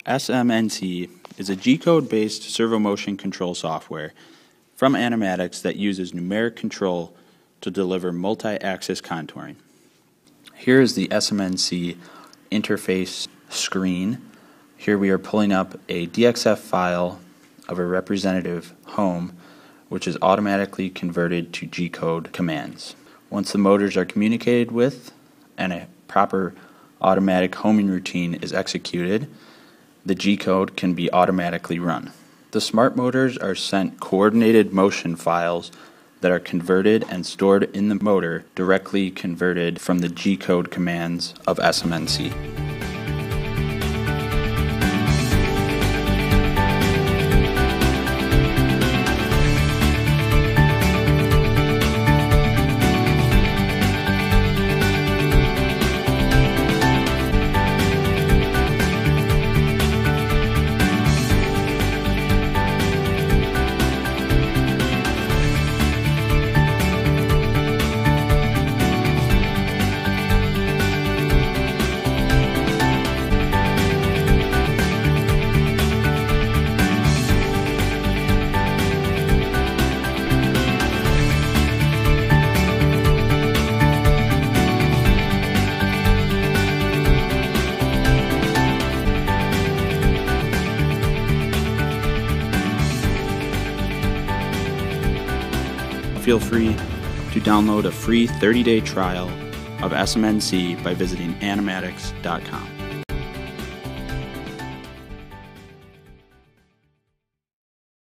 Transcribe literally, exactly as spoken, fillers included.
S M N C is a G-code-based servo motion control software from Animatics that uses numeric control to deliver multi-axis contouring. Here is the S M N C interface screen. Here we are pulling up a D X F file of a representative home, which is automatically converted to G-code commands. Once the motors are communicated with and a proper automatic homing routine is executed, the G-code can be automatically run. The smart motors are sent coordinated motion files that are converted and stored in the motor, directly converted from the G-code commands of S M N C. Feel free to download a free thirty day trial of S M N C by visiting animatics dot com.